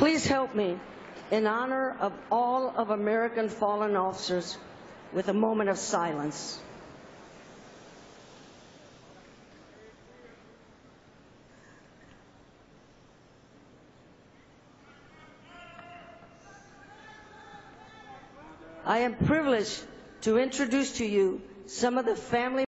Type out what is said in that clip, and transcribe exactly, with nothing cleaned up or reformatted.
Please help me in honor of all of American fallen officers with a moment of silence. I am privileged to introduce to you some of the family